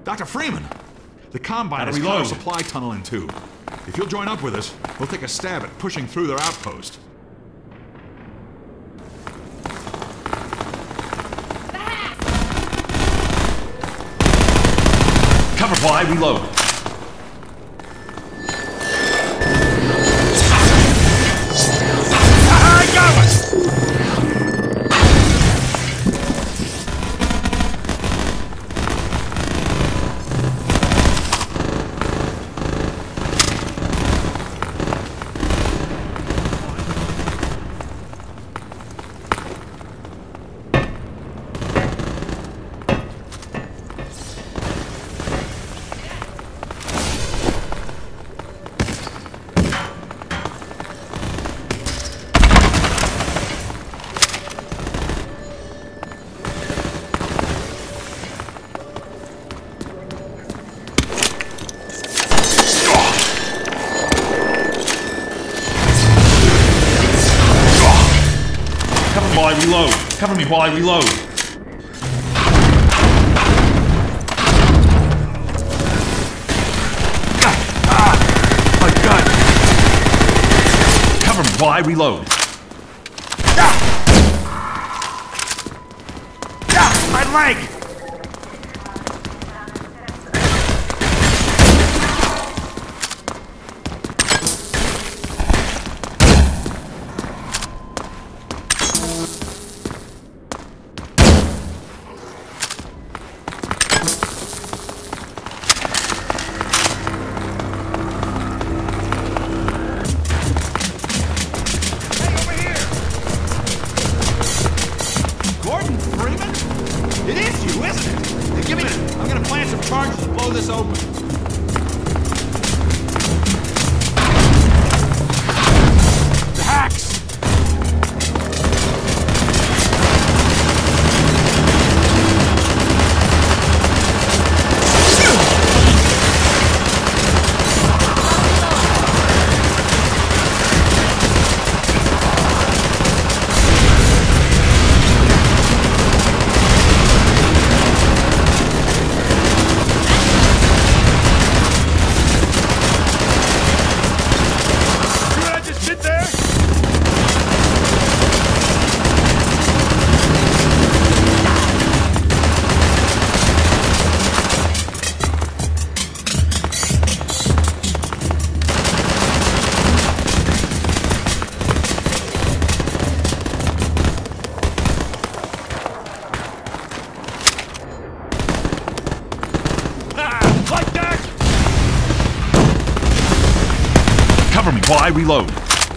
Dr. Freeman! The Combine has cut our supply tunnel in two. If you'll join up with us, we'll take a stab at pushing through their outpost. Cover while I reload. I got it! While I reload. Cover me while I reload. My God. Cover me while I reload. My leg! It is you, isn't it? Hey, give me a minute. I'm gonna plant some charges and blow this open. The hacks! Cover me while I reload.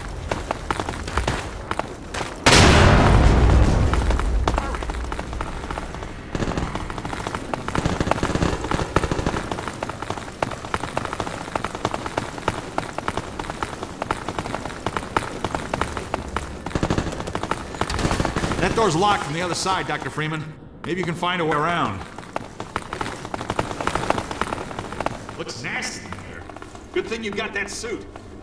That door's locked from the other side, Dr. Freeman. Maybe you can find a way around. Looks nasty in here. Good thing you got that suit.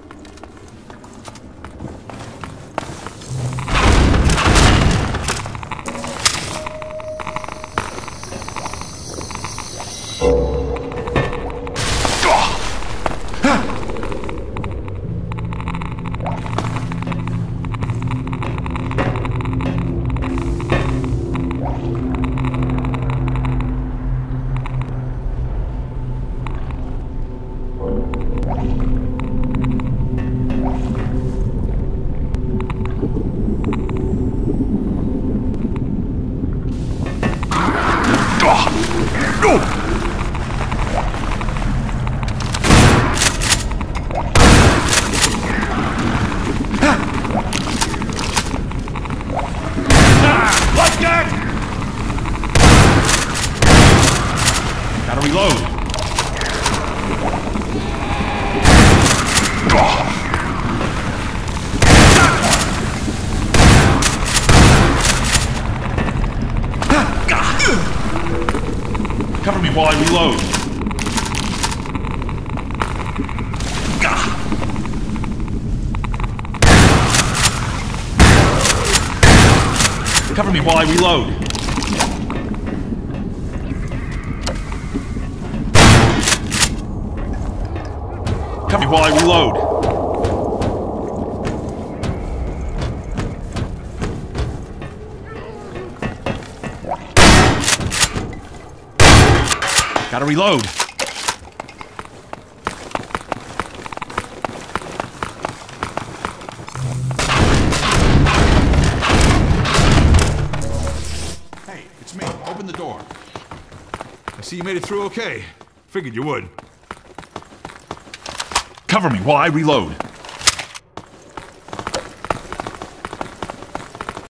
Gotta reload. Cover me while I reload. Cover me while I reload. while I reload. Gotta reload. Hey, it's me. Open the door. I see you made it through okay. Figured you would. Cover me while I reload.